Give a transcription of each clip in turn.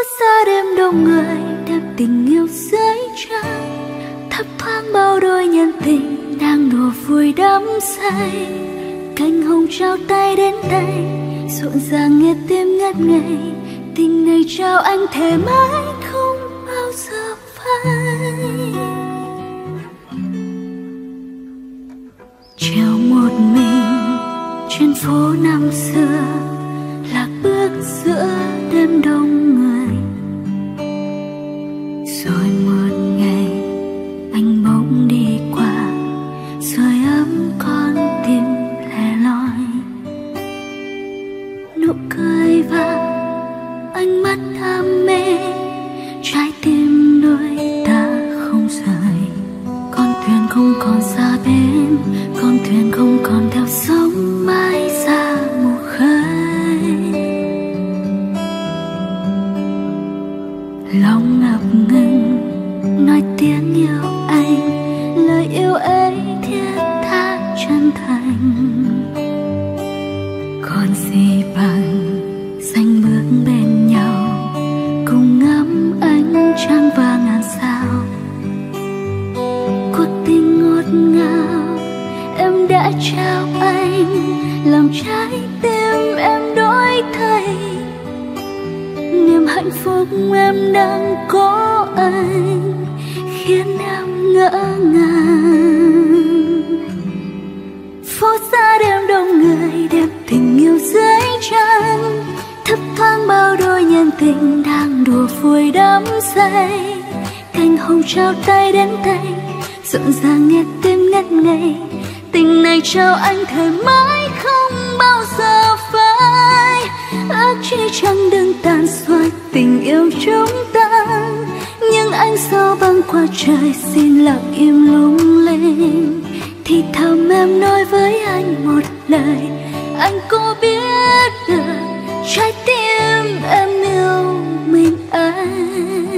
xa đêm đông người, đêm tình yêu dưới trăng, thấp thoáng bao đôi nhân tình đang đùa vui đắm say. Cánh hồng trao tay đến tay, rộn ràng nghe tim ngất ngây. Tình này trao anh thề mãi không bao giờ phai. Treo một mình trên phố năm xưa, lạc bước giữa đêm đông người. Rồi một ngày anh bỗng đi qua, sưởi ấm con tim lẻ loi. Nụ cười vàng, ánh mắt đam mê, trái tim đôi ta không rời. Con thuyền không còn xa bên, con thuyền không còn theo sóng mãi ra mù khơi. Lòng ngập ngừng nói tiếng yêu anh, lời yêu ấy thiết tha chân thành. Còn gì bằng xanh bước bên nhau, cùng ngắm ánh trăng và ngàn sao. Cuộc tình ngọt ngào em đã trao anh, làm trái tim em đổi thay. Niềm hạnh phúc em đang có anh khiến em ngỡ ngàng. Phố xa đêm đông người, đêm tình yêu dưới trăng, thấp thoáng bao đôi nhân tình đang đùa vui đắm say. Cành hồng trao tay đến tay, rộn ràng nghe tim ngất ngây. Tình này trao anh thề mãi không bao giờ phai. Ước chi chẳng đừng tàn xoay tình yêu chúng ta, nhưng anh sao băng qua trời xin lặng im lung linh. Thì thầm em nói với anh một lời, anh có biết được trái tim em yêu mình anh.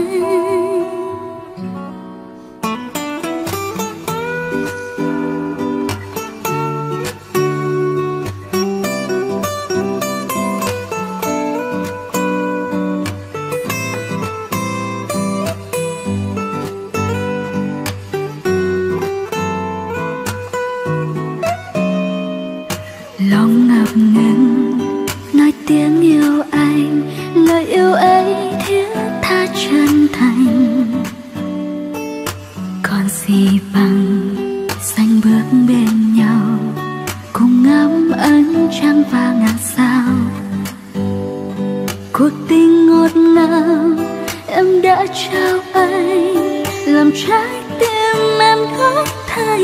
Lòng ngập ngừng nói tiếng yêu anh, lời yêu ấy thiết tha chân thành. Còn gì bằng xanh bước bên nhau, cùng ngắm ánh trăng và ngàn sao. Cuộc tình ngọt ngào em đã trao anh, làm trái tim em đổi thay.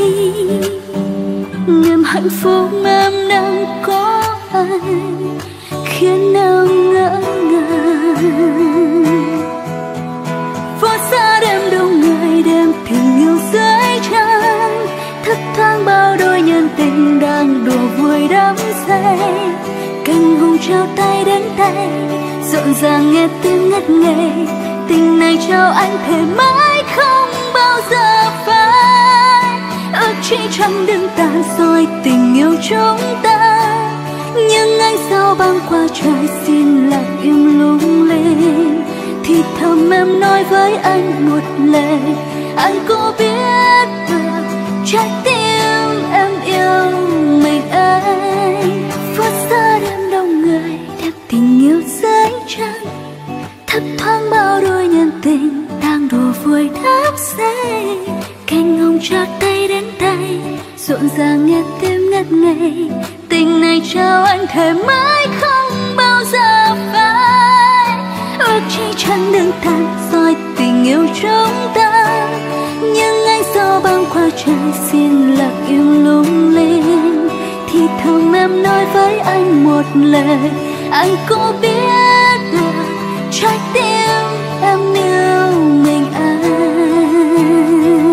Niềm hạnh phúc em đang có anh khiến em ngỡ ngàng. Phố xa đêm đông người, đêm tình yêu dưới trăng, thấp thoáng bao đôi nhân tình đang đùa vui đắm say. Cành hồng trao tay đến tay, rộn ràng nghe tim ngất ngây. Tình này trao anh thề mãi không bao giờ phai. Ước chi chẳng đừng tàn rồi tình yêu chúng ta, nhưng anh sao băng qua trời xin lặng im lung linh. Thì thầm em nói với anh một lời, anh có biết được trái tim em yêu mình anh. Phố xa đêm đông người, đêm tình yêu dưới trăng, thấp thoáng bao đôi nhân tình đang đùa vui đắm say. Cành hồng trao tay đến tay, rộn ràng nghe tim ngất ngây. Tình này trao anh thề mãi không bao giờ phai. Ước chi chẳng đừng tàn rồi tình yêu chúng ta, nhưng anh sao băng qua trời xin lặng im lung linh. Thì thầm em nói với anh một lời, anh có biết được trái tim em yêu mình anh.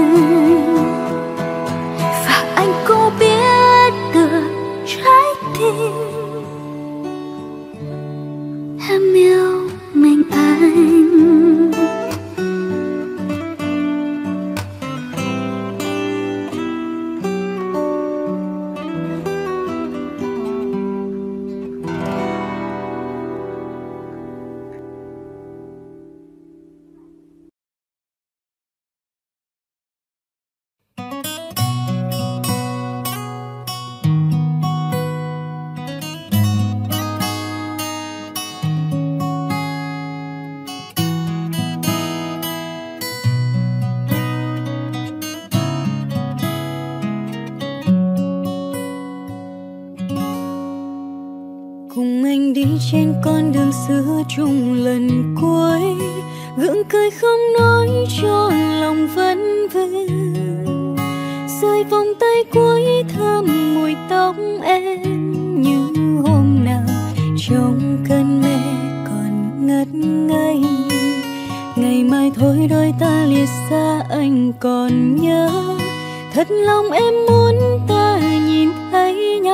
Và anh có biết được trái tim em yêu mình anh. chung lần cuối, gượng cười không nói cho lòng vẫn vương. Rơi vòng tay cuối thơm mùi tóc em như hôm nào trong cơn mê còn ngất ngây. Ngày mai thôi đôi ta lìa xa anh còn nhớ, thật lòng em muốn ta nhìn thấy nhau.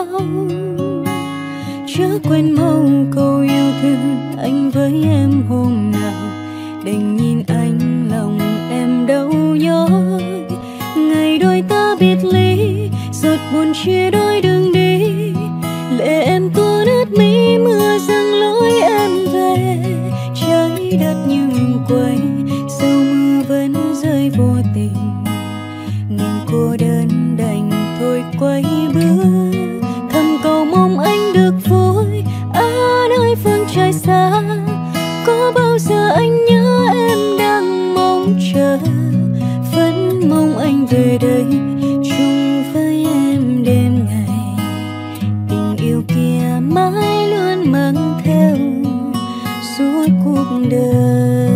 Chớ quên mau câu yêu thương anh với em hôm nào, đành nhìn anh lòng em đau nhói. Ngày đôi ta biệt ly, giọt buồn chia đôi đường đi, lệ em tuôn ướt mi mưa dâng lối em về. Trái đất như quay, sau mưa vẫn rơi vô tình, mình cô đơn đành thôi quay bước. Thầm cầu mong anh được vui ở nơi phương trời xa, có bao giờ anh nhớ em đang mong chờ. Vẫn mong anh về đây chung với em đêm ngày, tình yêu kia mãi luôn mang theo suốt cuộc đời.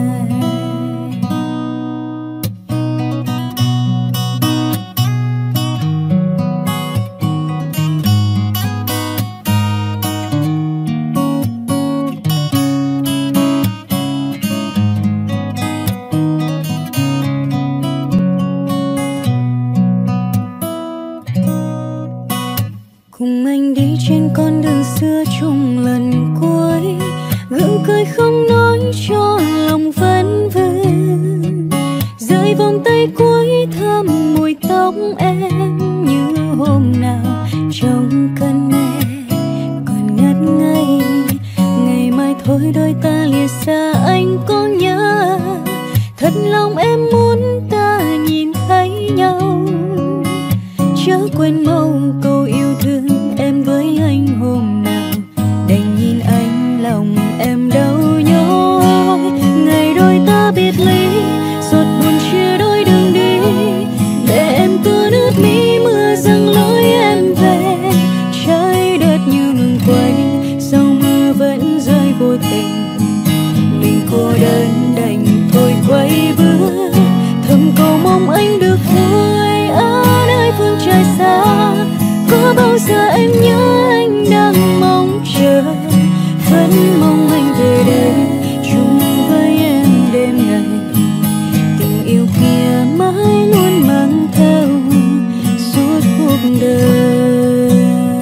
Cùng anh đi trên con đường xưa chung lần cuối, gượng cười không nói cho lòng vẫn vương. Rơi vòng tay cuối thơm mùi tóc em như hôm nào trong cơn mê còn ngất ngây. Ngày mai thôi đôi ta lìa xa anh có nhớ, thật lòng em muốn ta nhìn thấy nhau. Chớ quên mau câu yêu thương em với anh hôm nào, đành nhìn anh lòng em đau nhói. Ngày đôi ta biệt ly, giọt buồn chia đôi đường đi, để em tuôn ướt mi mưa dâng lối em về. Trái đất như ngừng quay, sau mưa vẫn rơi vô tình, mình cô đơn đành thôi quay bước. Thầm cầu mong anh được vui ở nơi phương trời xa, có bao giờ em nhớ anh đang mong chờ. Vẫn mong anh về đây chung với em đêm ngày, tình yêu kia mãi luôn mang theo suốt cuộc đời.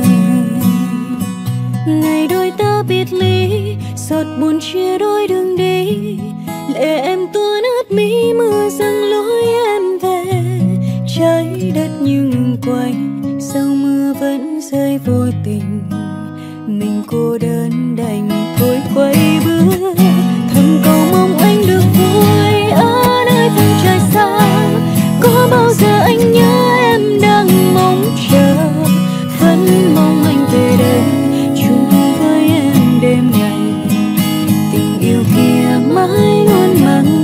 Ngày đôi ta biệt ly, giọt buồn chia đôi đường đi, lệ em tuôn ướt mi mưa dâng lối em về. Trái đất như ngừng quay, sau mưa vẫn rơi vô tình, mình cô đơn đành thôi quay bước. Thầm cầu mong anh được vui ở nơi phương trời xa, có bao giờ anh nhớ em đang mong chờ. Vẫn mong anh về đây chung với em đêm ngày, tình yêu kia mãi luôn mang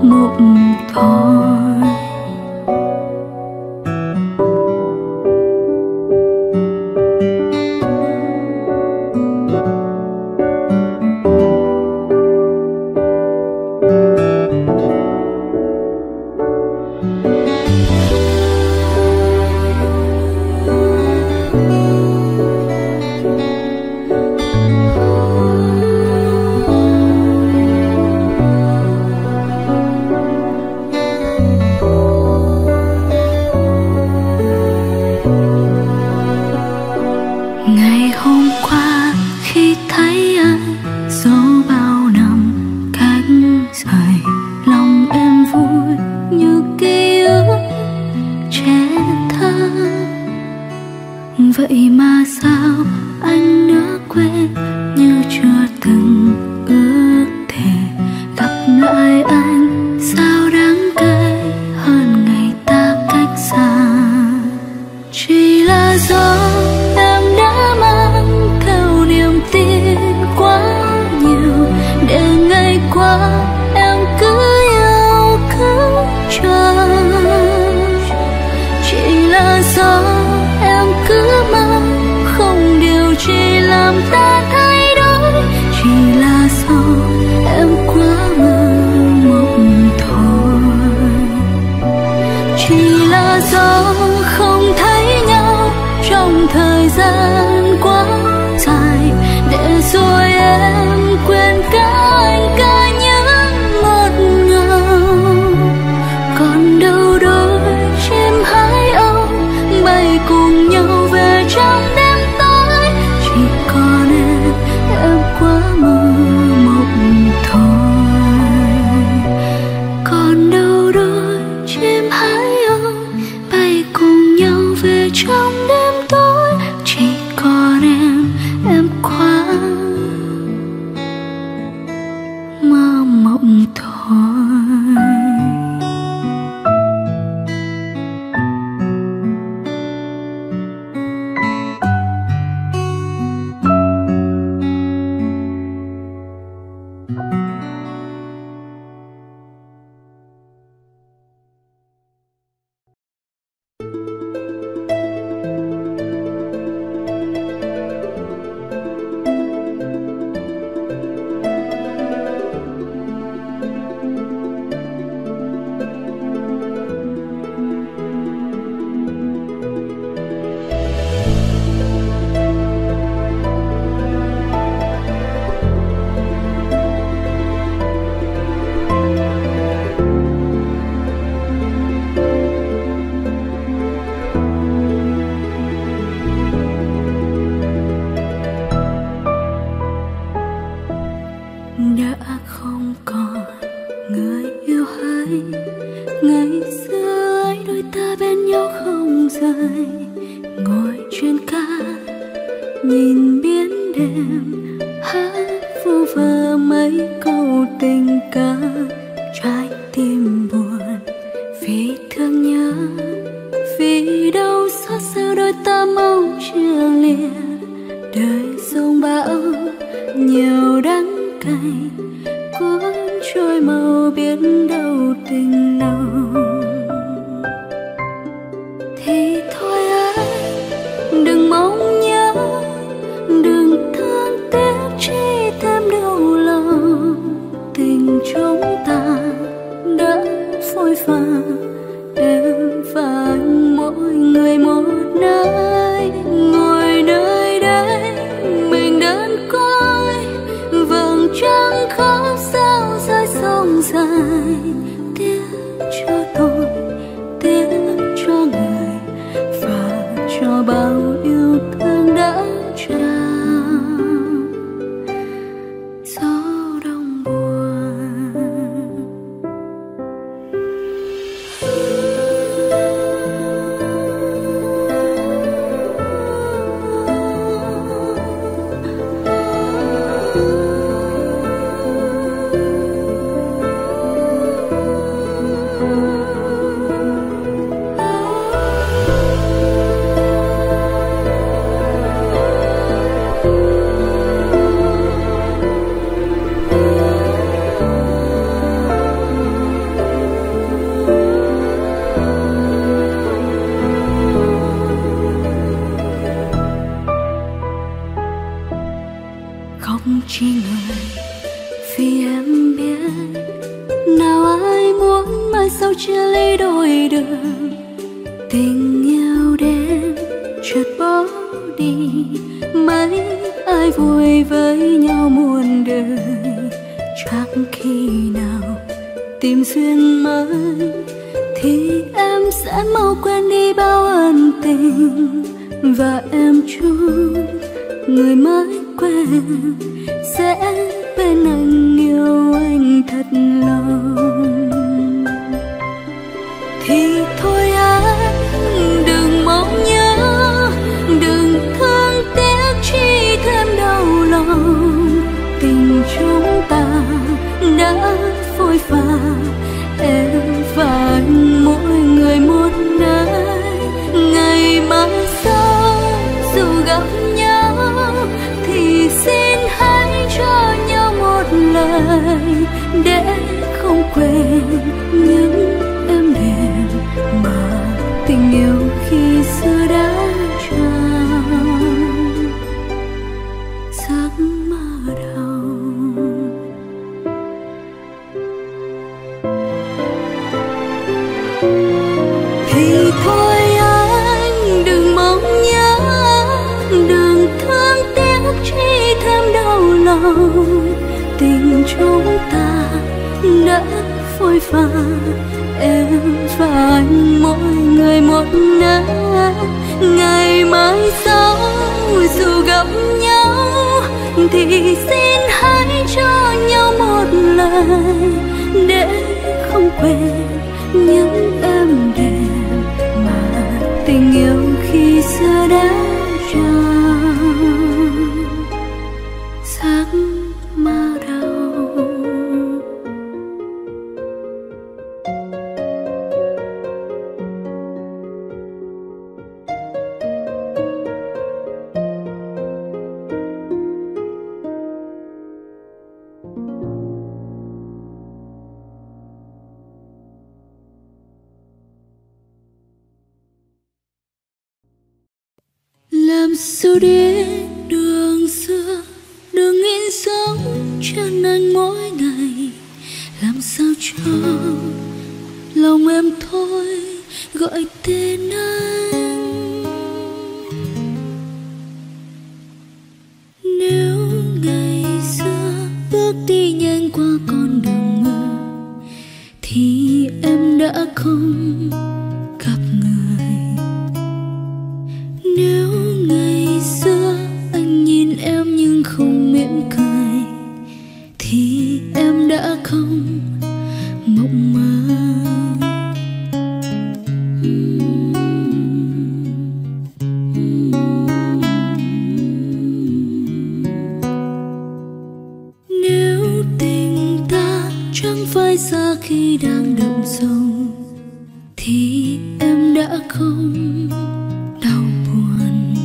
mộng thôi. Ngày hôm qua khi thấy anh dẫu bao năm cách rời, lòng em vui như ký ức trẻ thơ. Vậy mà sao anh đã quên như chưa từng ước thề gặp lại anh, sao đáng kể hơn ngày ta cách xa. Chỉ là do em đã mang theo niềm tin quá nhiều, để ngày qua em cứ yêu cứ chờ. Chỉ là do em cứ mong không điều gì làm ta thay đổi, chỉ là do em quá mơ mộng thôi. Chỉ là do không thấy nhau trong thời gian quá dài, để rồi em quên cả anh, cả những ngọt ngào. Còn đâu đôi chim hải âu bay cùng nhau về trong đêm tối, chỉ còn em quá mơ mộng thôi. Còn đâu đôi chim hải âu bay cùng nhau về trong đêm tối, chỉ còn em quá mơ mộng thôi. Đã không còn người yêu hay, ngày xưa ấy đôi ta bên nhau không rời, ngồi trên ca nhìn biển đêm, hát vu vơ mấy câu tình ca. Trái tim buồn vì thương nhớ, vì đau xót sao đôi ta mong chia lìa. Đời sông bão nhiều đắng cay, cuốn trôi màu biển đâu tình nồng. Thì thôi anh đừng mong nhớ, đừng thương tiếc chi thêm đau lòng. Tình chúng ta đã phôi pha, em và anh mỗi người một nơi, ngồi nơi đây mình đơn côi. Vầng trăng khóc sao rơi sông dài, tiếc cho tôi, tiếc cho người, và cho bao yêu thương đã trao. Gió đông buồn muốn mai sau chia ly đôi đường. Tình yêu đến chợt bỏ đi, mấy ai vui với nhau muôn đời. Chắc khi nào tìm duyên mới thì em sẽ mau quên đi bao ân tình. Và em chúc người mới quen sẽ bên anh, yêu anh thật lòng. Thì thôi anh đừng mong nhớ, đừng thương tiếc chi thêm đau lòng. Tình chúng ta đã phôi pha, em và anh mỗi người một nơi. Ngày mai sau dù gặp nhau thì xin hãy cho nhau một lời để không quên những êm đềm mà tình yêu khi xưa đã trao. Giấc mơ đầu thì thôi anh đừng mong nhớ, đừng thương tiếc chi thêm đau lòng. Tình chúng ta đã phôi pha, em và anh mỗi người một nơi. Ngày mai sau dù gặp nhau thì xin hãy cho nhau một lời để không quên những êm đềm mà tình yêu khi xưa đã trao. Giấc mơ đầu làm sao để đường xưa đừng in dấu chân anh mỗi ngày. Làm sao cho lòng em thôi gọi tên anh. Nếu ngày xưa bước đi nhanh qua con đường mơ thì em đã không gặp người. Nếu ngày xưa anh nhìn em nhưng không mỉm cười thì em đã không mộng mơ. Nếu tình ta chẳng phải xa khi đang đậm sâu thì em đã không đau buồn.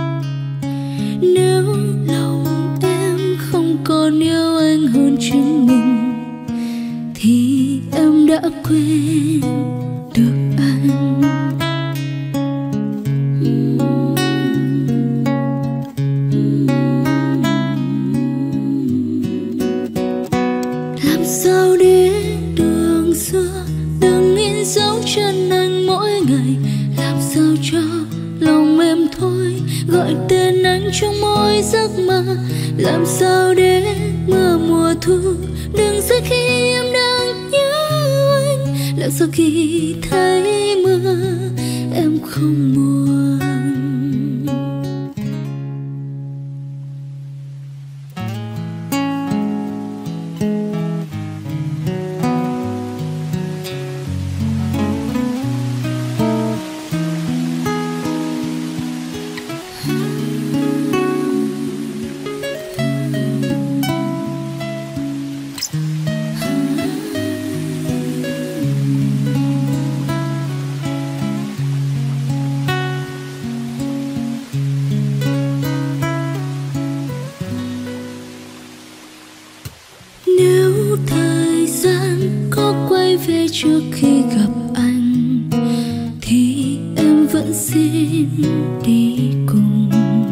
Nếu lòng em không còn yêu anh hơn chính mình thì em đã quên được anh. Làm sao để đường xưa đừng in dấu chân anh mỗi ngày. Làm sao cho lòng em thôi gọi tên anh trong mỗi giấc mơ. Làm sao để mưa mùa thu đừng rơi khi em đang nhớ anh. Làm sao khi thấy mưa em không buồn. Nếu thời gian có quay về trước khi gặp anh thì em vẫn xin đi cùng.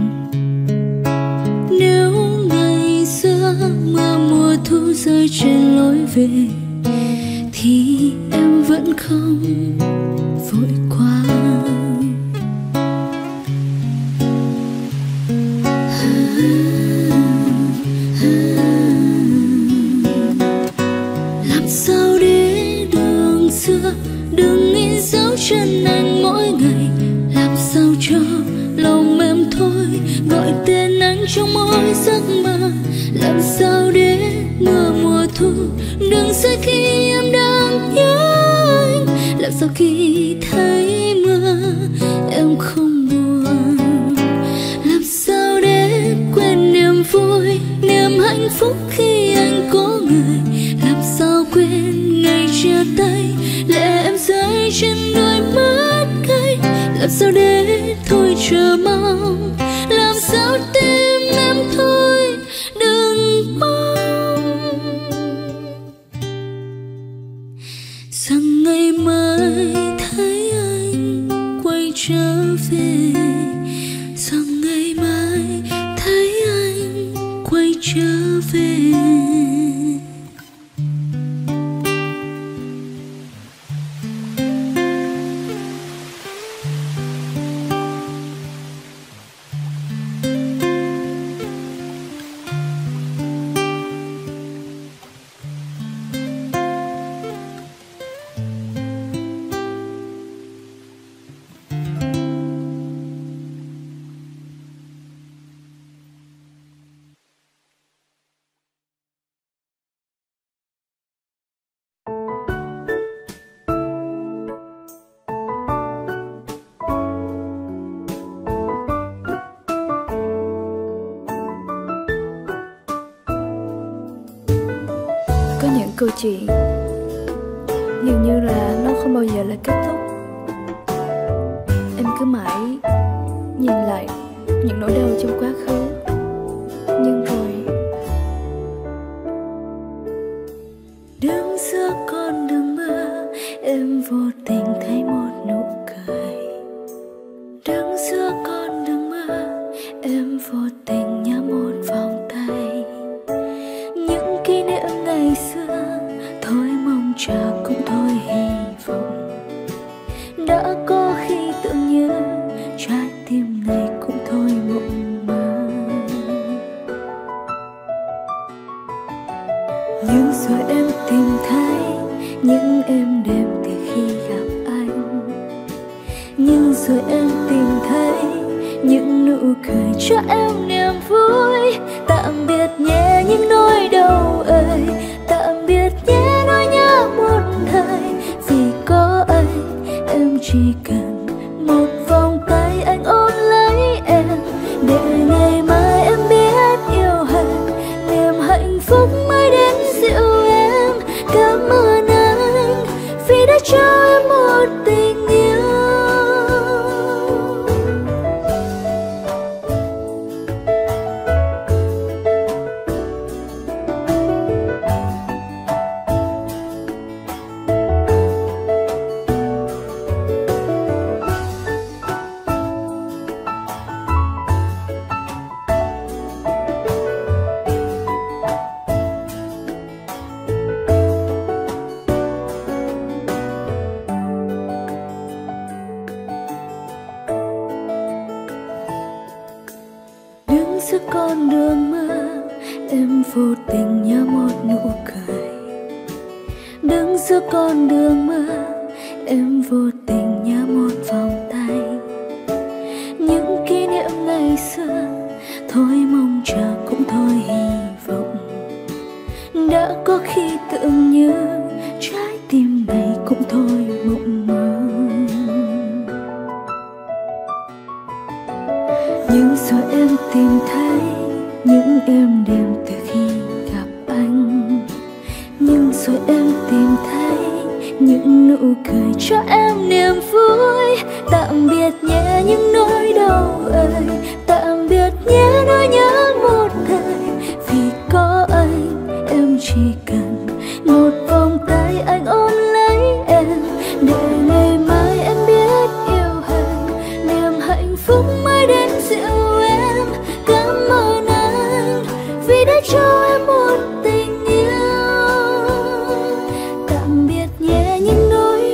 Nếu ngày xưa mưa mùa thu rơi trên lối về thì vẫn không vội qua. Làm sao để đường xưa đừng in dấu chân anh mỗi ngày, làm sao cho lòng em thôi gọi tên anh trong mỗi giấc mơ, làm sao để mưa mùa thu đừng rơi khi em đang nhớ anh, làm sao khi thấy mưa em không buồn, làm sao để quên niềm vui niềm hạnh phúc khi anh có người, làm sao quên ngày chia tay lệ em rơi trên đôi mắt cay, làm sao để thôi chờ mong, làm sao tim em thôi đừng mong rằng ngày mai thấy anh quay trở về, rằng ngày mai thấy anh quay trở về. Có những câu chuyện dường như là nó không bao giờ là kết thúc. Em cứ mãi nhìn lại những nỗi đau trong quá khứ, nhưng rồi đứng giữa con đường mưa em vô tình thấy một nụ cười, đứng giữa con đường mưa em vô tình nhớ một vòng tay, những kỷ niệm ngày xưa thôi mong chờ cũng thôi hy vọng, đã có khi tưởng như trái tim này cũng thôi mộng mơ, nhưng rồi em tìm thấy những êm đềm từ khi gặp anh, nhưng rồi em tìm thấy những nụ cười cho em niềm vui, tạm biệt nhé những nỗi đau ơi, tạm biệt nhé nỗi nhớ một thời, vì có anh em chỉ cần một vòng tay anh ôm lấy em, để ngày mai em biết yêu hận, niềm hạnh phúc mới đến dịu em. Cảm ơn anh vì đã cho em một tình yêu. Giữa con đường mưa em vô tình nhớ một nụ cười, đứng giữa con đường mưa em vô tình nhớ một vòng tay, những kỷ niệm ngày xưa thôi mong chờ cũng thôi hy vọng, đã có khi tưởng như trái tim này cũng thôi mộng mơ, nhưng rồi em tìm thấy những êm đềm từ khi gặp anh, nhưng rồi em tìm thấy những nụ cười cho em niềm vui, tạm biệt nhé những nỗi đau ơi, tạm biệt nhé nỗi nhớ một thời, vì có anh em chỉ cần một vòng tay anh ôm lấy em, để ngày mai em biết yêu hận, niềm hạnh phúc mới đến dịu em. Cảm ơn anh vì đã cho em một tình yêu, tạm biệt nhé những nỗi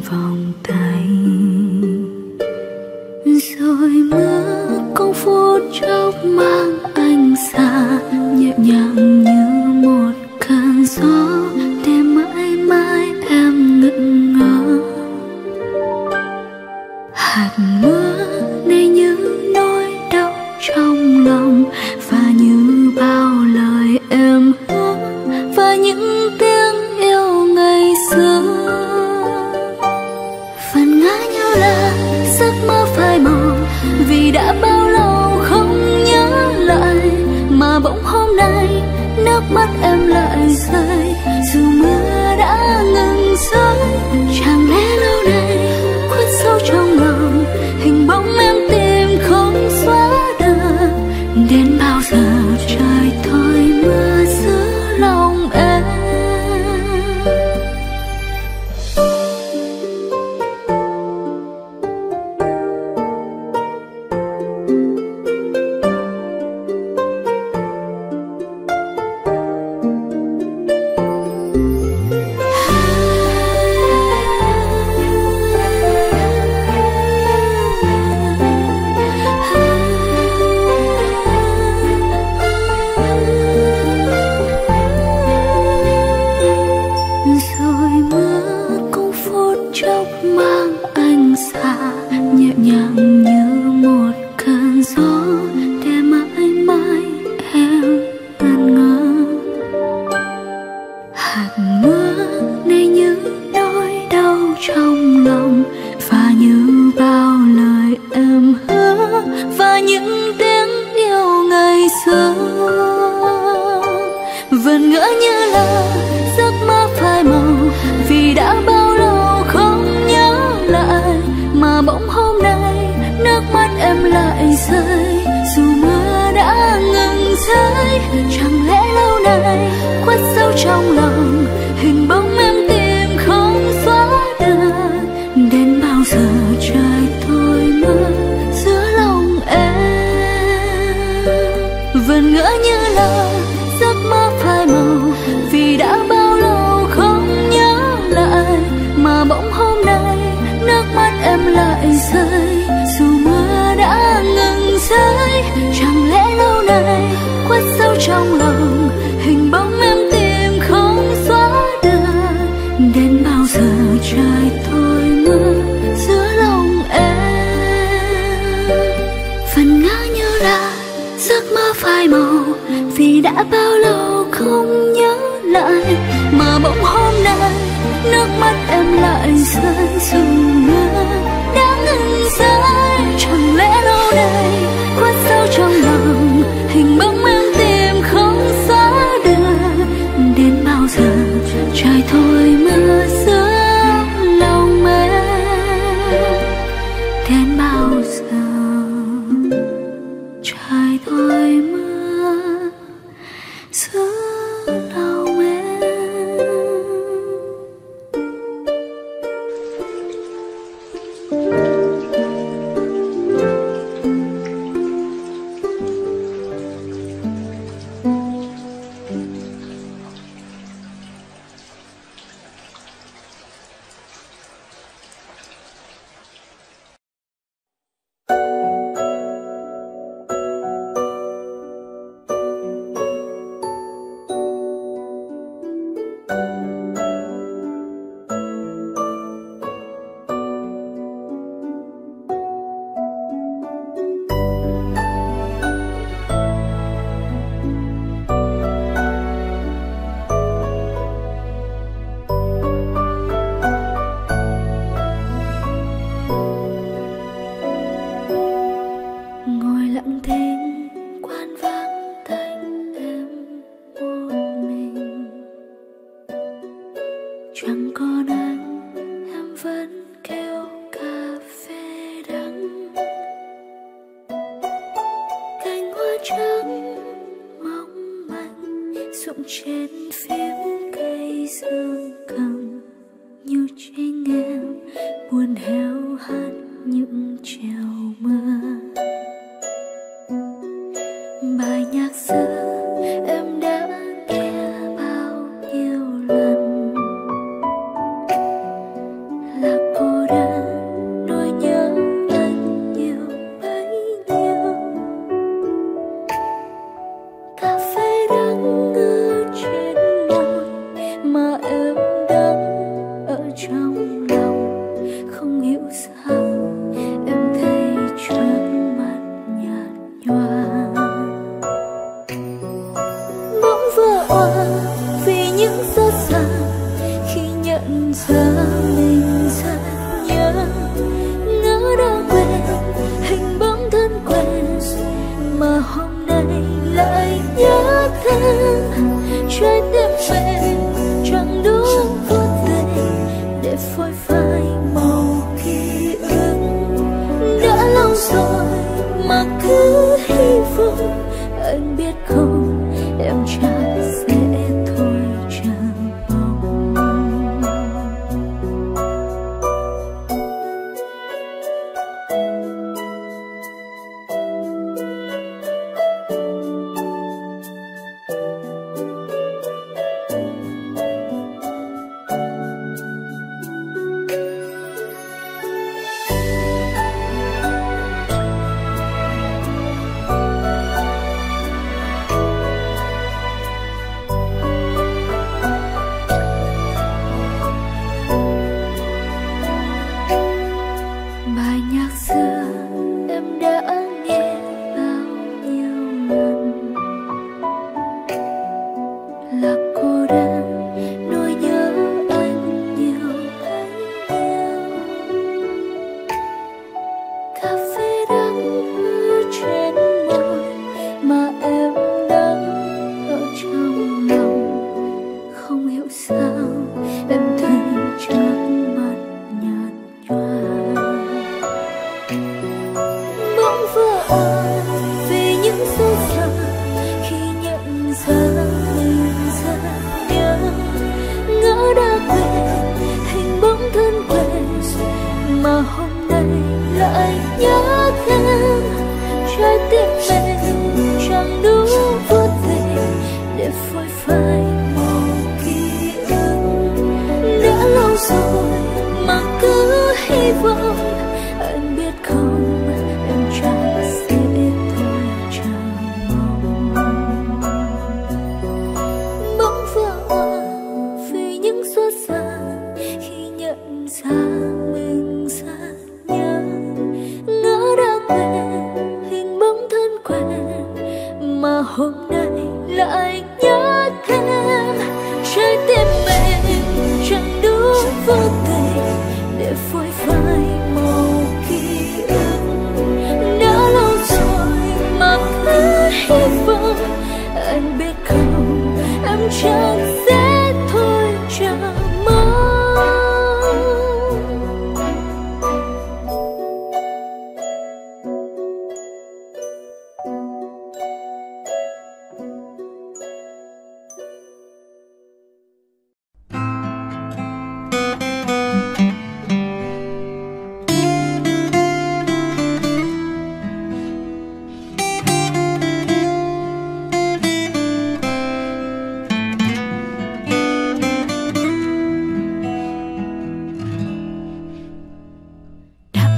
vòng tay. Rồi mưa cũng phút chốc mang anh xa, nhẹ nhàng như một cơn gió, để mãi mãi em ngẩn ngơ. Hạt mưa này như nỗi đau trong lòng, và như bao lời em hứa, và những tiếng yêu ngày xưa. Phần ngỡ như là giấc mơ phai màu, vì đã bao lâu không nhớ lại, mà bỗng hôm nay nước mắt em lại rơi. Dù mưa đã ngừng rơi, chẳng lẽ lâu nay khuất sâu trong lòng, hình bóng em tìm không xóa được. Đến bao giờ trời thôi mưa giữa lòng em. Vẫn ngỡ như là giấc mơ phai màu, vì đã bao lâu không nhớ lại, mà bỗng hôm nay nước mắt em lại rơi. Dù mưa đã ngừng rơi, chẳng lẽ lâu nay khuất sâu trong lòng, hình bóng em tìm không xóa được. Đến bao giờ trời thôi mưa giữa lòng em. Vẫn ngỡ như là giấc mơ phai màu, vì đã bao lâu không nhớ lại, mà bỗng hôm nay nước mắt em lại rơi. Dù mưa đã ngừng rơi, chẳng lẽ lâu nay khuất sâu trong lòng, hình bóng em tìm không xóa được. Đến bao giờ trời thôi mưa giữa lòng em. Phần ngỡ như là giấc mơ phai màu, vì đã bao lâu không nhớ lại, mà bỗng hôm nay nước mắt em lại rơi. Dù mưa đã ngừng rơi, chẳng lẽ lâu nay khuất sâu trong lòng, hình bóng em tìm không xóa được. Đến bao giờ trời thôi mưa giữa lòng em. Đến bao giờ trời thôi mưa giữa lòng em. Chẳng còn anh, em vẫn kêu cà phê đắng. Cành hoa trắng mong manh rụng trên phím cây dương cầm, như tranh em buồn héo hắt những chiều mưa. Bài nhạc xưa em đã nghe bao nhiêu lần, là cô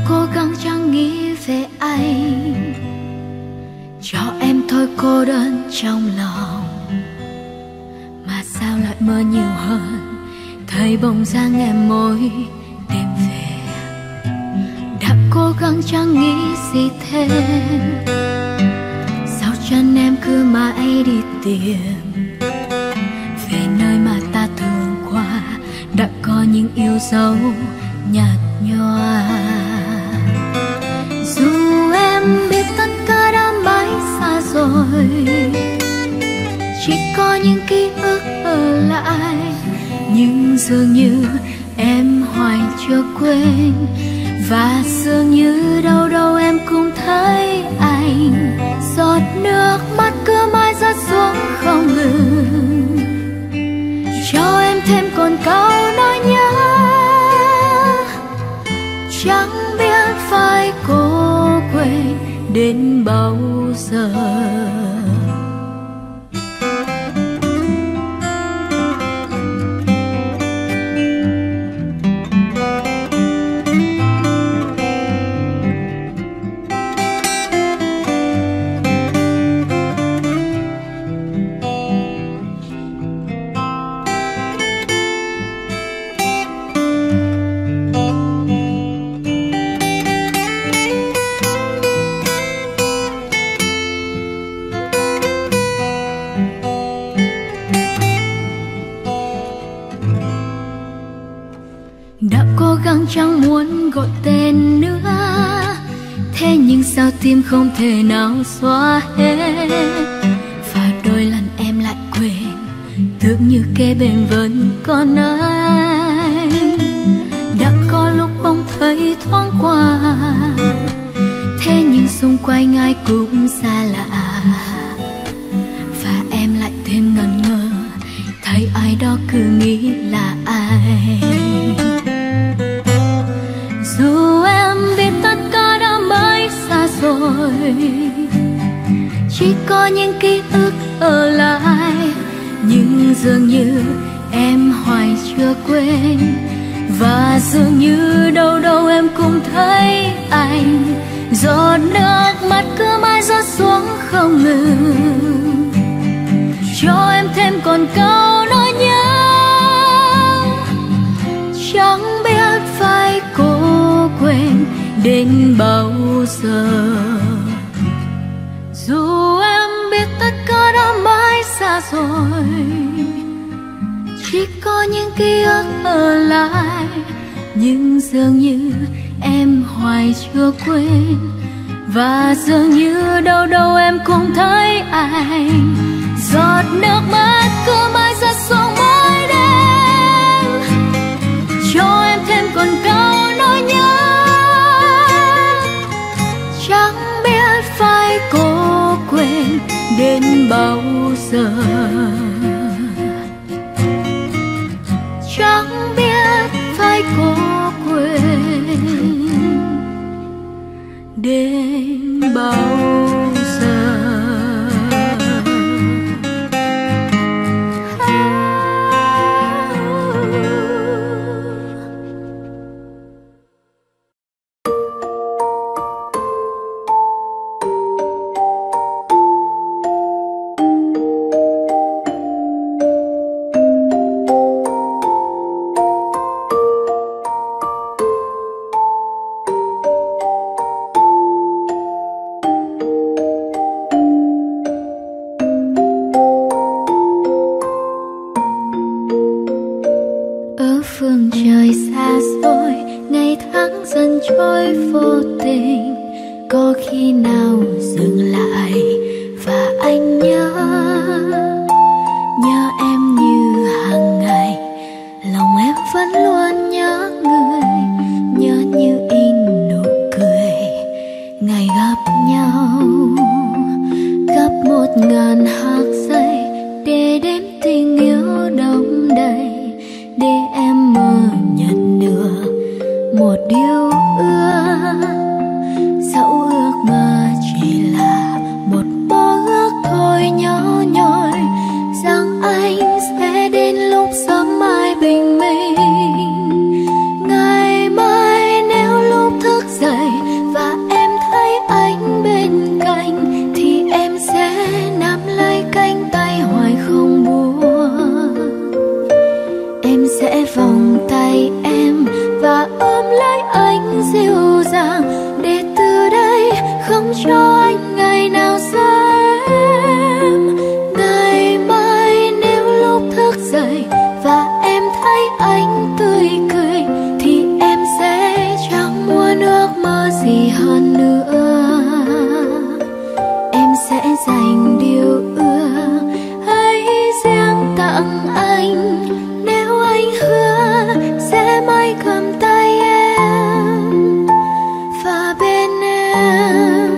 cố gắng chẳng nghĩ về anh, cho em thôi cô đơn trong lòng. Mà sao lại mơ nhiều hơn, thấy bóng dáng em mỗi đêm về. Đã cố gắng chẳng nghĩ gì thêm, sao chân em cứ mãi đi tìm về nơi mà ta thường qua. Đã có những yêu dấu nhạt nhòa, dù em biết tất cả đã mãi xa rồi, chỉ có những ký ức ở lại. Nhưng dường như em hoài chưa quên, và dường như đâu đâu em cũng thấy anh. Giọt nước mắt cứ mãi rơi xuống không ngừng, cho em thêm còn câu nói nhớ. Chẳng biết phải cố quên đến bao giờ. Đã cố gắng chẳng muốn gọi tên nữa, thế nhưng sao tim không thể nào xóa hết. Và đôi lần em lại quên, tưởng như kế bên vẫn còn anh. Đã có lúc bỗng thấy thoáng qua, thế nhưng xung quanh ai cũng xa lạ. Và em lại thêm ngần ngơ, thấy ai đó cứ nghĩ là ai. Dù em biết tất cả đã mãi xa rồi, chỉ có những ký ức ở lại. Nhưng dường như em hoài chưa quên, và dường như đâu đâu em cũng thấy anh. Giọt nước mắt cứ mãi rơi xuống không ngừng, cho em thêm còn câu nói nhớ. Chẳng biết phải cố quên đến bao giờ. Dù em biết tất cả đã mãi xa rồi, chỉ có những ký ức ở lại. Nhưng dường như em hoài chưa quên, và dường như đâu đâu em cũng thấy anh. Giọt nước mắt cứ mãi rơi xuống mỗi đêm, cho em thêm còn câu nói nhớ. Chẳng biết phải cố quên đến bao giờ. Chẳng biết phải cố quên đến bao giờ. Phương trời xa xôi, ngày tháng dần trôi vô tình. Có khi nào dừng lại và anh nhớ em như hàng ngày. Lòng em vẫn luôn nhớ người, nhớ như in nụ cười ngày gặp nhau. Gấp 1000 hạt giây để đếm tình yêu đong đầy, để em mơ nhận được một điều ước. Dẫu ước mơ chỉ là một mơ ước thôi nhỏ nhoi, rằng anh sẽ đến lúc sớm mai bình minh. Ngày mai nếu lúc thức dậy anh dịu dàng, để từ đây không cho anh ngày nào xa em. Ngày mai nếu lúc thức dậy và em thấy anh tươi cười, thì em sẽ chẳng muốn ước mơ gì hơn nữa. Em sẽ dành điều ước hãy riêng tặng anh, nếu anh hứa sẽ mãi cầm tay em và bên em.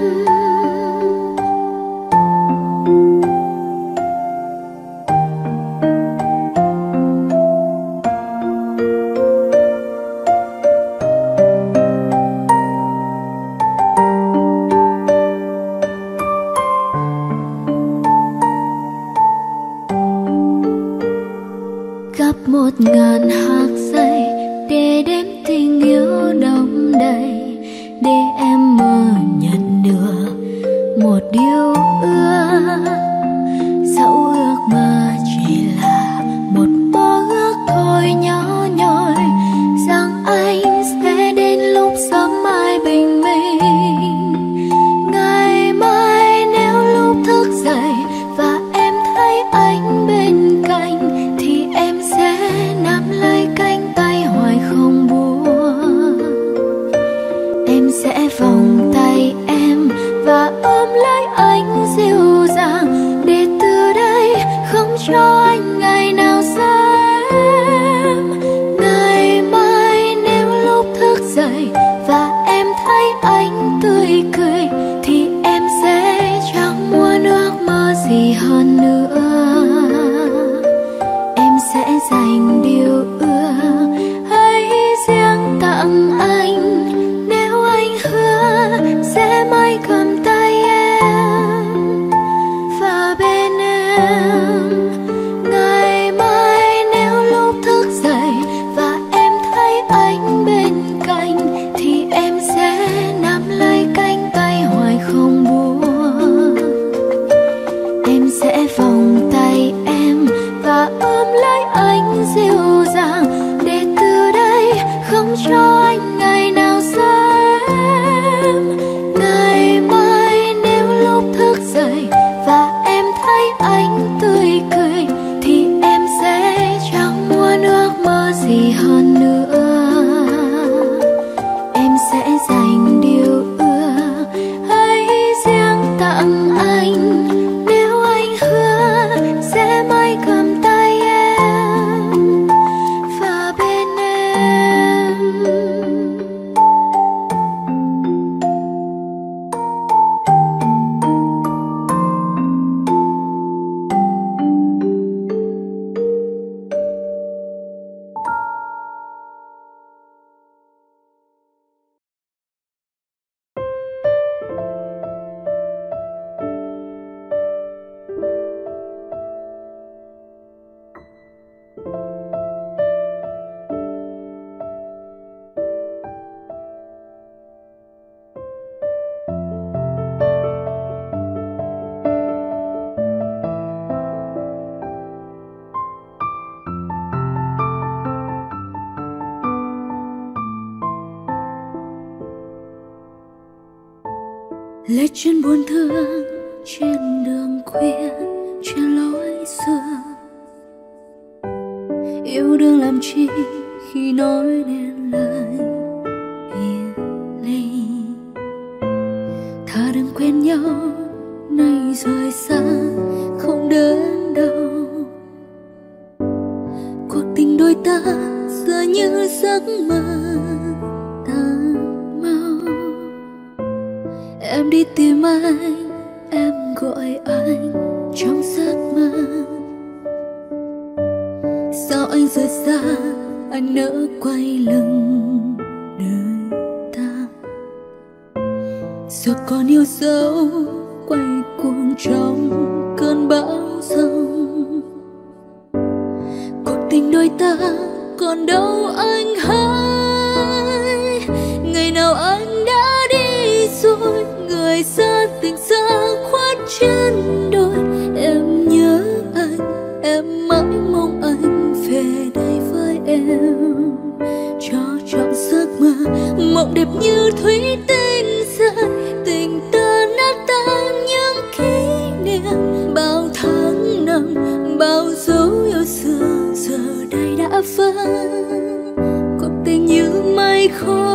Gấp 1000 hạt giây để đếm tình yêu đong đầy, để em mơ nhận được một điều ước. Dẫu ước mơ chỉ là một mơ ước thôi nhỏ nhoi, rằng anh sẽ đến lúc sớm mai bình minh. Ngày mai nếu lúc thức dậy và em thấy anh bên cạnh, thì em sẽ nắm lấy cánh tay hoài không buông. Em sẽ vòng tay em và ôm lấy anh dịu dàng, để từ đây không cho anh ngày nào xa em. Ngày mai nếu lúc thức dậy và em thấy anh tươi cười, thì em sẽ chẳng muốn ước mơ gì hơn nữa. Em sẽ dành điều ước hãy riêng tặng anh, nếu anh hứa sẽ mãi cầm tay em và bên em. Ngày mai nếu lúc thức dậy và em thấy anh bên cạnh, thì em sẽ nắm lấy cánh tay hoài không buông. Em sẽ vòng tay em và ôm lấy anh dịu dàng, để từ đây không cho anh ngày nào xa em. Ngày mai nếu lúc thức dậy và em thấy anh tươi cười, thì em sẽ chẳng muốn ước mơ gì hơn nữa. Em sẽ dành điều ước hãy riêng tặng anh, nếu anh hứa sẽ mãi cầm tay em và bên em. Lê chân buồn thương trên đường khuya, trên lối xưa. Yêu đương làm chi khi nói nên lời biệt ly. Thà đừng quên nhau, nay rồi xa không đến đâu. Cuộc tình đôi ta giờ như giấc mơ tan mau. Em đi tìm anh, em gọi anh trong giấc mơ. Sao anh rời xa, anh nỡ quay lưng đời ta. Giờ còn yêu dấu quay cuồng trong cơn bão giông. Cuộc tình đôi ta còn đâu anh hỡi. Ngày nào anh đã đi rồi, người xa tình xa khuất chân đôi. Em nhớ anh, em mãi mong anh về đây với em, cho trọn giấc mơ mộng đẹp như thủy tinh rơi, tình ta nát tan những kỷ niệm. Bao tháng năm, bao dấu yêu xưa giờ đây đã vắng, cuộc tình như mây khói.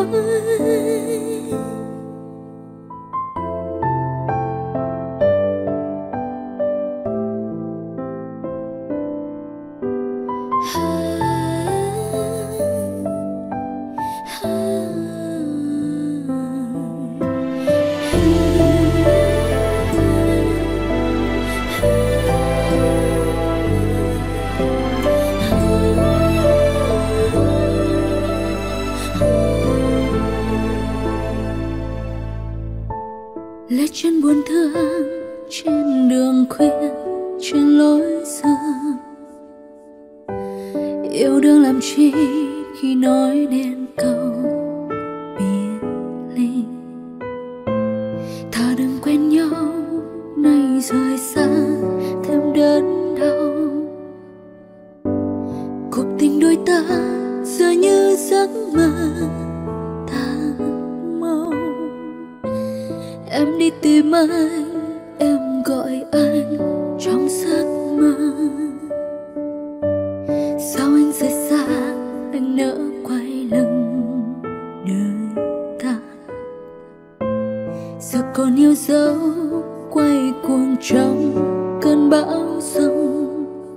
Lê chân buồn thương trên đường khuya, trên lối giường. Yêu đương làm chi khi nói đến câu biệt ly. Thà đừng quen nhau nay rồi xa thêm đớn đau. Cuộc tình đôi ta giờ như giấc mơ tan mau. Em đi tìm anh, em gọi anh trong giấc mơ. Sao anh rời xa, anh nỡ quay lưng đời ta. Giờ còn yêu dấu quay cuồng trong cơn bão giông.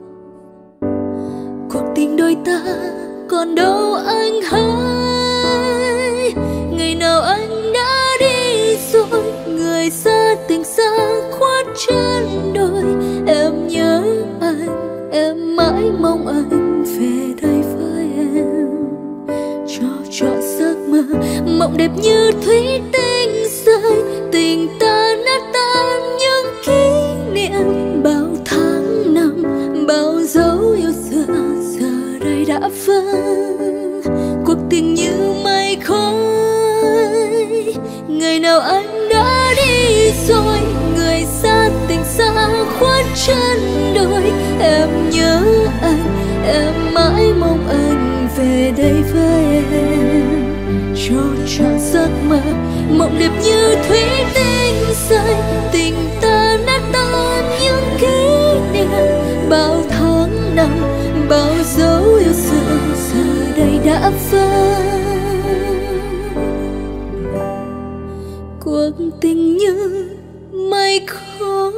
Cuộc tình đôi ta còn đâu anh hỡi. Ngày nào anh đã đi rồi, người xa tình xa khuất chân đôi. Em nhớ anh, em mãi mong anh về đây với em. Cho trọn giấc mơ, mộng đẹp như thủy tinh rơi, tình ta nát tan những kỷ niệm. Bao tháng năm, bao dấu yêu xưa giờ đây đã vắng, cuộc tình như mây khói. Ngày nào anh đã đi rồi, người xa tình xa khuất chân đôi. Em nhớ anh, em mãi mong anh về đây với em. Cho trọn giấc mơ, mộng đẹp như thủy tinh rơi, tình ta nát tan những kỷ niệm. Bao tháng năm, bao dấu yêu xưa giờ đây đã vắng, cuộc tình như mây khói.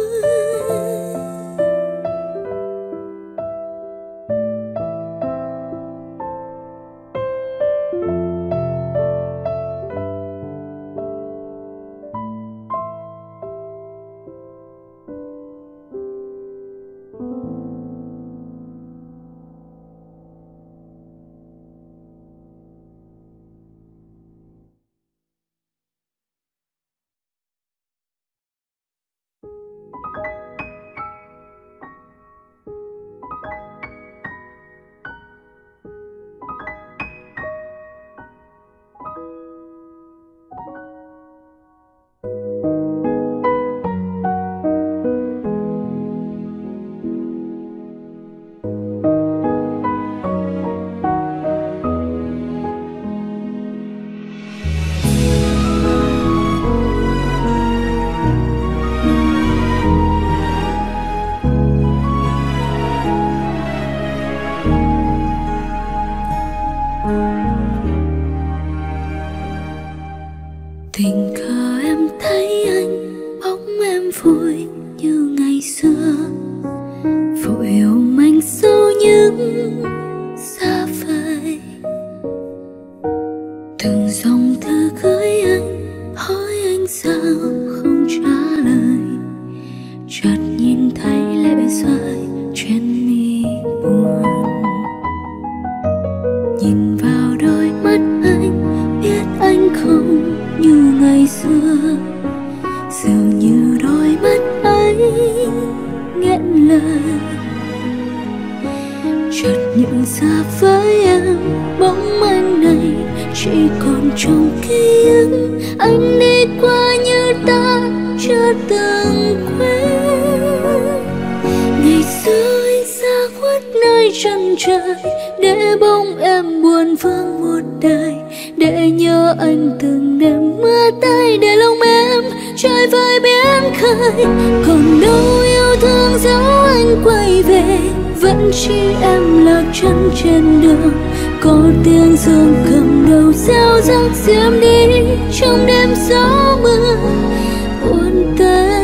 Tình cờ em thấy anh, bóng em vui như ngày xưa, vội ôm anh sâu những xa vời. Từng dòng thư gửi anh, hỏi anh sao không trả lời. Chợt nhìn thấy lệ rơi trên mi buồn. Nhìn vào đôi mắt anh, biết anh không như ngày xưa. Dường như đôi mắt ấy nghẹn lời. Chợt nhận ra với em, bóng anh này chỉ còn trong ký ức. Anh đi qua như ta chưa từng quên. Ngày xưa anh xa khuất nơi chân trời, để bóng em buồn vương một đời. Để nhớ anh từng đêm mưa tay để lòng em trôi vơi biển khơi. Còn đâu yêu thương dấu anh quay về, vẫn chỉ em lạc chân trên đường. Có tiếng dương cầm đầu reo rắc diêm đi trong đêm gió mưa buồn tênh.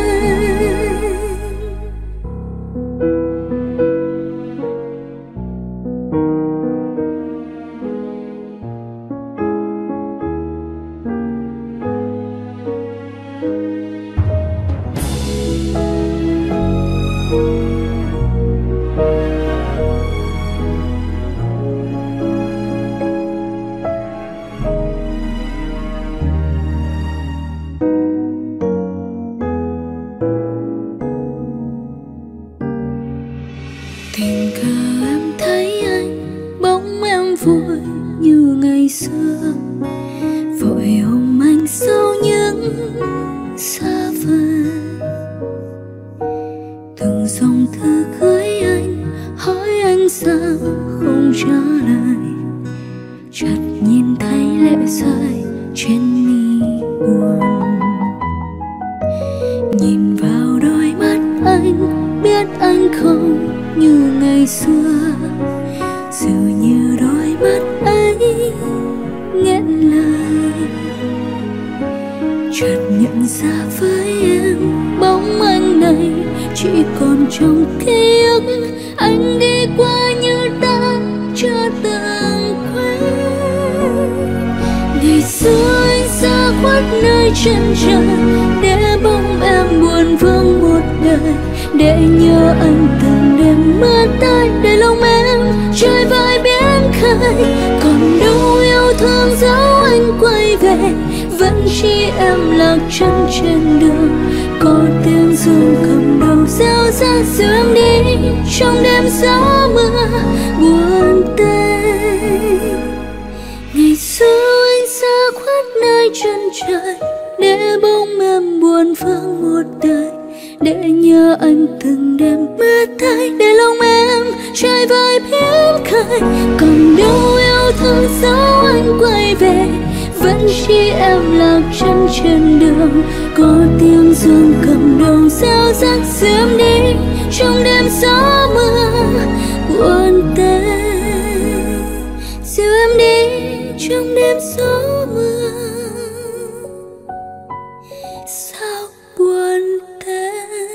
Tình cờ em thấy anh, bóng em vui như ngày xưa, vội ôm anh sau những xa vời. Từng dòng thư gửi anh, hỏi anh sao không trả lời, chợt nhìn thấy lệ rơi trên mi buồn. Nhìn vào đôi mắt anh, biết anh không như ngày xưa, dường như đôi mắt ấy nghẹn lời. Chợt nhận ra với em, bóng anh này chỉ còn trong ký ức. Anh đi qua như ta chưa từng quên. Ngày xưa anh xa khuất nơi chân trời, để bóng em buồn vương một đời. Để nhớ anh từng đêm mưa tay, để lòng em trôi vơi biển khơi. Còn đâu yêu thương dấu anh quay về, vẫn chỉ em lạc chân trên đường. Có tiếng dương cầm đầu reo rắc sương đi trong đêm gió mưa buồn tênh. Ngày xưa anh xa khuất nơi chân trời, để bóng em buồn vương một đời. Để nhớ anh từng đêm mưa tay, để lòng em trôi vơi biển khơi. Còn đâu yêu thương dấu anh quay về, vẫn chỉ em lạc chân trên đường. Có tiếng dương cầm đầu reo rắc diêm đi trong đêm gió mưa buồn tênh. Dìu em đi trong đêm gió mưa sao buồn tênh.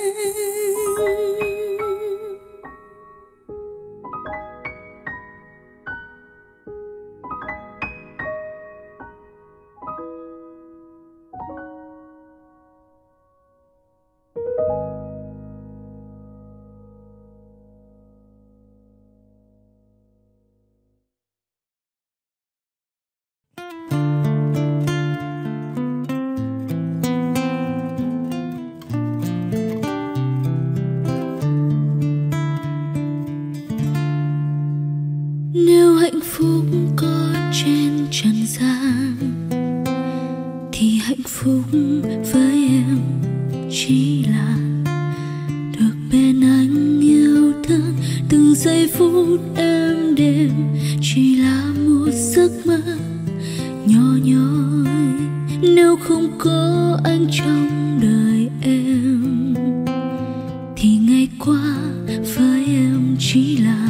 Nếu hạnh phúc có trên trần gian, thì hạnh phúc với em chỉ là được bên anh yêu thương. Từng giây phút êm đềm chỉ là một giấc mơ nhỏ nhoi. Nếu không có anh trong đời em, thì ngày qua với em chỉ là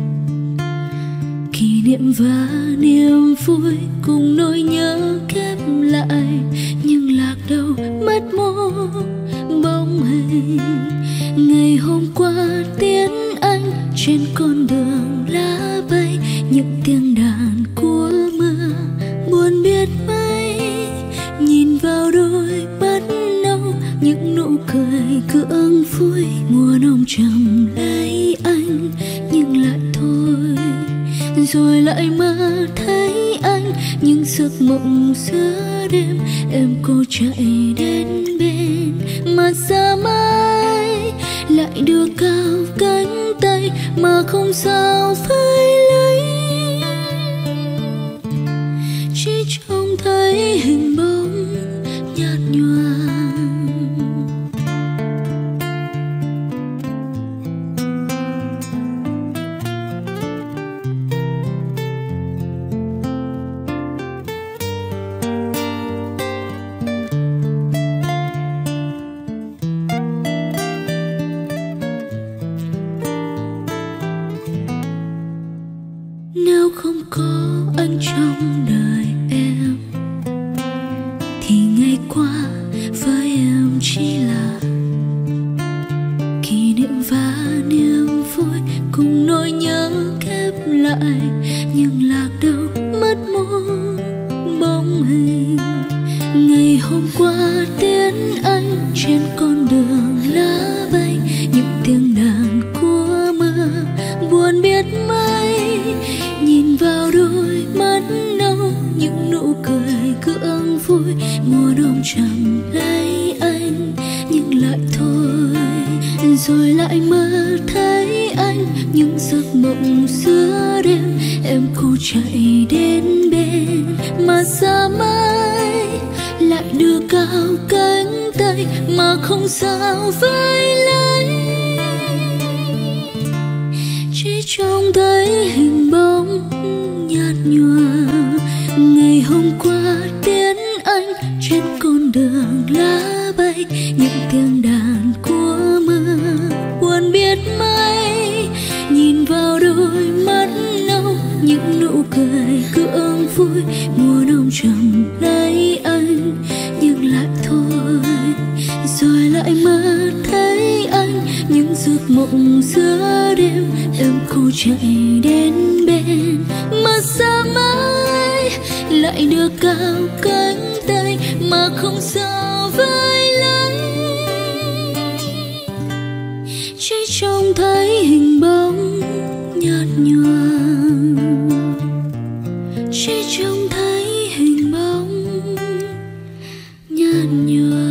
kỷ niệm và niềm vui, cùng nỗi nhớ khép lại. Nhưng lạc đâu mất một bóng hình. Ngày hôm qua tiễn anh trên con đường lá bay, những tiếng đàn của mưa buồn biết mấy. Nhìn vào đôi mắt nâu, những nụ cười cưỡng vui. Mùa đông trầm lấy anh nhưng lại thôi, rồi lại mơ thấy anh những giấc mộng giữa đêm. Em cô chạy đến bên mà xa mãi, lại đưa cao cánh tay mà không sao phải lấy. Chỉ trông thấy hình bóng nhạt nhòa. qua với em chỉ là kỷ niệm và niềm vui cùng nỗi nhớ khép lại, nhưng lạc đâu mất một bóng hình. Ngày hôm qua tiễn anh trên con đường lá bay, những tiếng đàn của mưa buồn biết mấy. Nhìn vào đôi mắt nâu, những nụ cười gượng vui, mùa đông chậm lấy anh nhưng lại thôi. Rồi lại mơ thấy anh những giấc mộng giữa đêm, em cô chạy đến bên mà xa mãi lại đưa cao cánh tay mà không sao với lấy. Chỉ trông thấy hình bóng nhạt nhòa ngày hôm qua tiễn anh trên con đường lá bay, những tiếng đàn của mưa buồn biết mấy. Nhìn vào đôi mắt nâu, những nụ cười gượng vui, mùa đông chậm lấy anh nhưng lại thôi. Rồi lại mơ thấy anh những giấc mộng giữa đêm, em cô chạy đến bên mà xa mãi lại đưa cao cánh tay mà không sao với lấy. Chỉ trông thấy hình bóng nhạt nhòa, chỉ trông thấy hình bóng nhạt nhòa.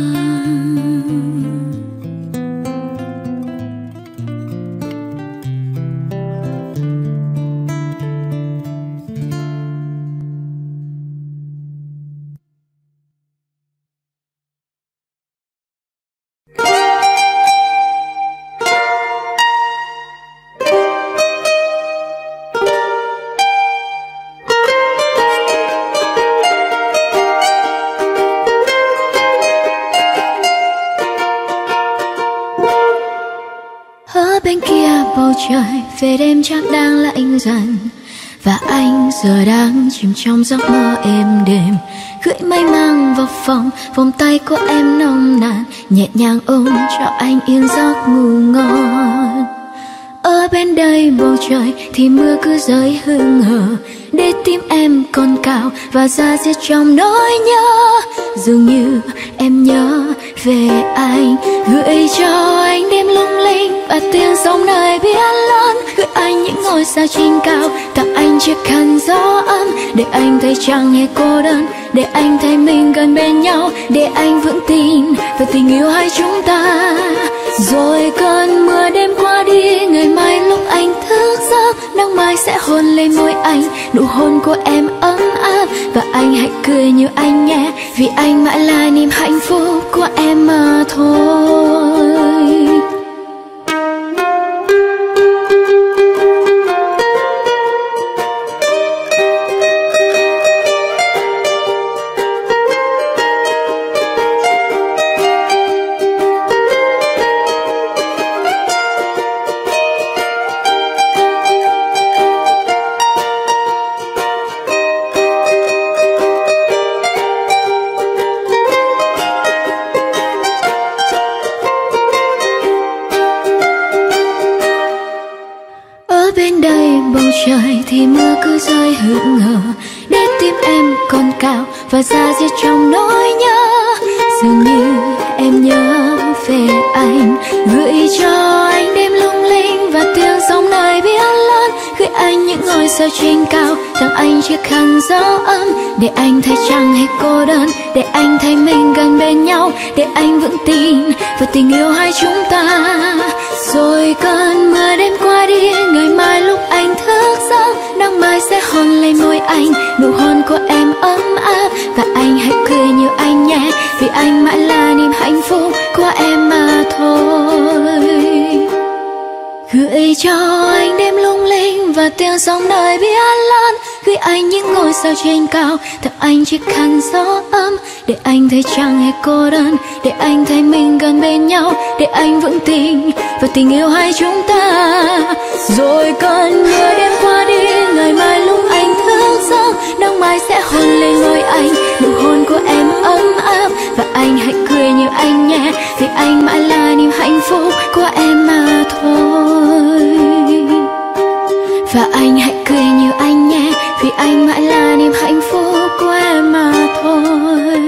Bên kia bầu trời về đêm chắc đang lạnh dần, và anh giờ đang chìm trong giấc mơ êm đềm. Gửi mây mang vào phòng, vòng tay của em nồng nàn, nhẹ nhàng ôm cho anh yên giấc ngủ ngon. Ở bên đây bầu trời thì mưa cứ rơi hững hờ, để tim em còn cào và da diết trong nỗi nhớ. Dường như em nhớ về anh, gửi cho anh đêm lung linh và tiếng sóng nơi biển lớn. Gửi anh những ngôi sao trên cao, tặng anh chiếc khăn gió ấm, để anh thấy chẳng hề cô đơn, để anh thấy mình gần bên nhau, để anh vững tin vào tình yêu hai chúng ta. Rồi cơn mưa đêm qua đi, ngày mai lúc anh thức giấc, nắng mai sẽ hôn lên môi anh, nụ hôn của em ấm áp. Và anh hãy cười như anh nhé, vì anh mãi là niềm hạnh phúc của em mà thôi. Trời thì mưa cứ rơi hững hờ, để tim em còn cào và da diết trong nỗi nhớ. Dường như em nhớ về anh, gửi cho anh đêm lung linh và tiếng sóng nơi biển lớn. Gửi anh những ngôi sao trên cao, tặng anh chiếc khăn gió ấm, để anh thấy chẳng hề cô đơn, để anh thấy mình gần bên nhau, để anh vững tin vào tình yêu hai chúng ta. Rồi cơn mưa đêm qua đi, ngày mai lúc anh thức giấc, nắng mai sẽ hôn lên môi anh, nụ hôn của em ấm áp. Và anh hãy cười như anh nhé, vì anh mãi là niềm hạnh phúc của em mà thôi. Gửi cho anh đêm lung linh và tiếng sóng nơi biển lớn. Gửi anh những ngôi sao trên cao, tặng anh chiếc khăn gió ấm, để anh thấy chẳng hề cô đơn, để anh thấy mình gần bên nhau, để anh vững tin vào tình yêu hai chúng ta. Rồi cơn mưa đêm qua đi, ngày mai lúc anh thức giấc, nắng mai sẽ hôn lên môi anh, nụ hôn của em ấm áp. Và có em mà thôi. Và anh hãy cười nhiều anh nhé, vì anh mãi là niềm hạnh phúc của em mà thôi.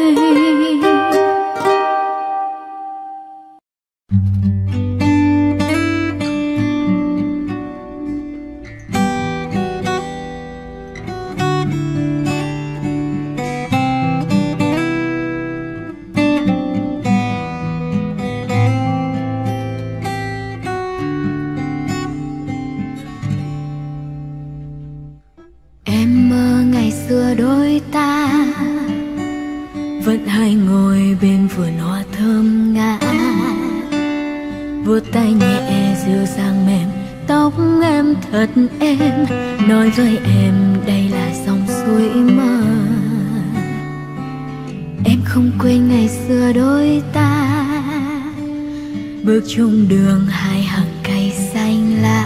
Em mơ ngày xưa đôi ta vẫn hay ngồi bên vườn hoa thơm ngát, vuốt tay nhẹ dịu dàng mềm tóc em thật êm, nói với em đây là dòng suối mơ. Em không quên ngày xưa đôi ta bước chung đường hai hàng cây xanh lá,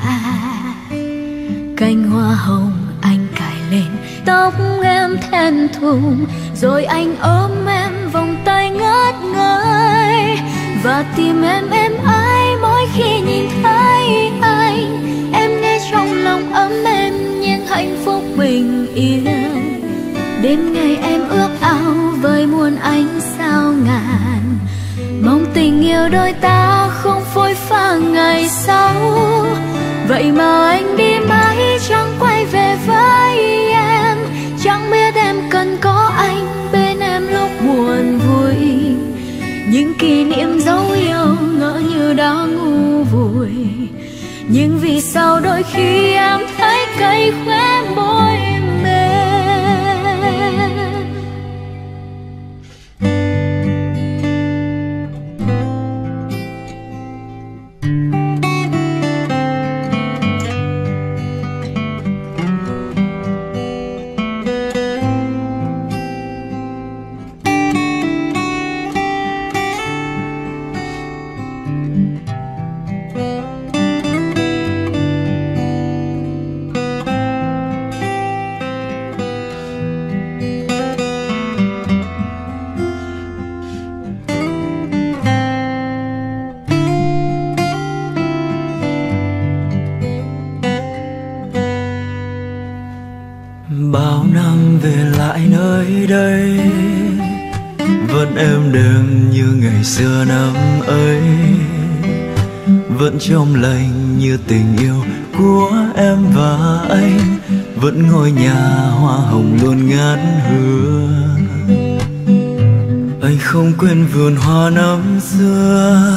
cành hoa hồng anh cài lên tóc em thẹn thùng, rồi anh ôm em vòng tay ngất ngây, và tim em êm ái mỗi khi nhìn thấy anh. Em nghe trong lòng ấm êm nhưng hạnh phúc bình yên, đến ngày em ước ao với muôn ánh sao ngàn, mong tình yêu đôi ta không phôi pha ngày sau. Vậy mà anh đi mãi chẳng quay về với em, chẳng biết em cần có anh bên em lúc buồn vui. Những kỷ niệm dấu yêu ngỡ như đã ngu vùi, nhưng vì sao đôi khi em thấy cay khóe môi mềm. Bao năm về lại nơi đây, vẫn êm đềm như ngày xưa năm ấy, vẫn trong lành như tình yêu của em và anh, vẫn ngôi nhà hoa hồng luôn ngát hương. Anh không quên vườn hoa năm xưa,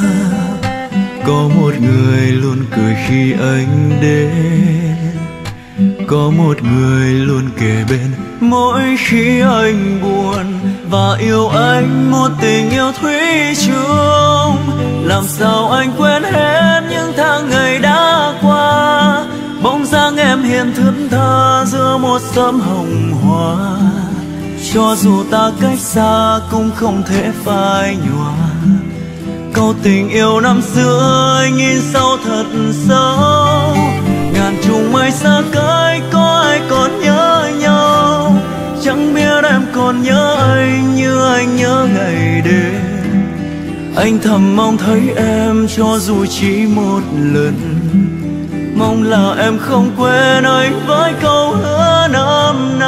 có một người luôn cười khi anh đến, có một người luôn kề bên mỗi khi anh buồn, và yêu anh một tình yêu thủy chung. Làm sao anh quên hết những tháng ngày đã qua, bóng dáng em hiện thẫn thờ giữa một sớm hồng hoa. Cho dù ta cách xa cũng không thể phai nhòa, câu tình yêu năm xưa anh in sâu thật sâu. Ngàn trùng mây xa cách có ai còn nhớ nhau, chẳng biết em còn nhớ anh như anh nhớ ngày đêm. Anh thầm mong thấy em cho dù chỉ một lần, mong là em không quên anh với câu hứa năm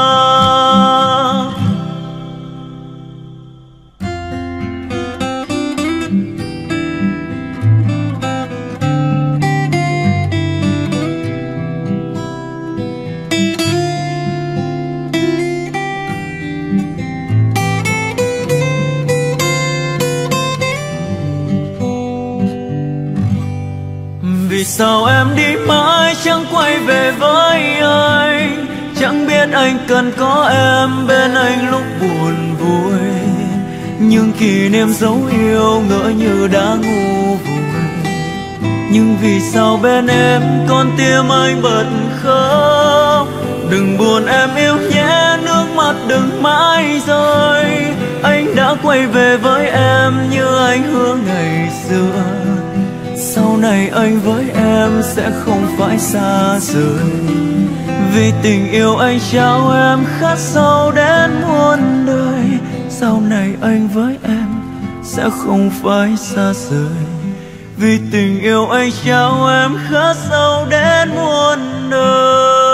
nào. Vì sao em đi mãi chẳng quay về với anh, chẳng biết anh cần có em bên anh lúc buồn vui. Nhưng kỷ niệm dấu yêu ngỡ như đã ngu vùi, nhưng vì sao bên em con tim anh bật khóc. Đừng buồn em yêu nhé, nước mắt đừng mãi rơi, anh đã quay về với em như anh hứa ngày xưa. Sau này anh với em sẽ không phải xa rời, vì tình yêu anh trao em khát sâu đến muôn đời. Sau này anh với em sẽ không phải xa rời, vì tình yêu anh trao em khắc sâu đến muôn đời.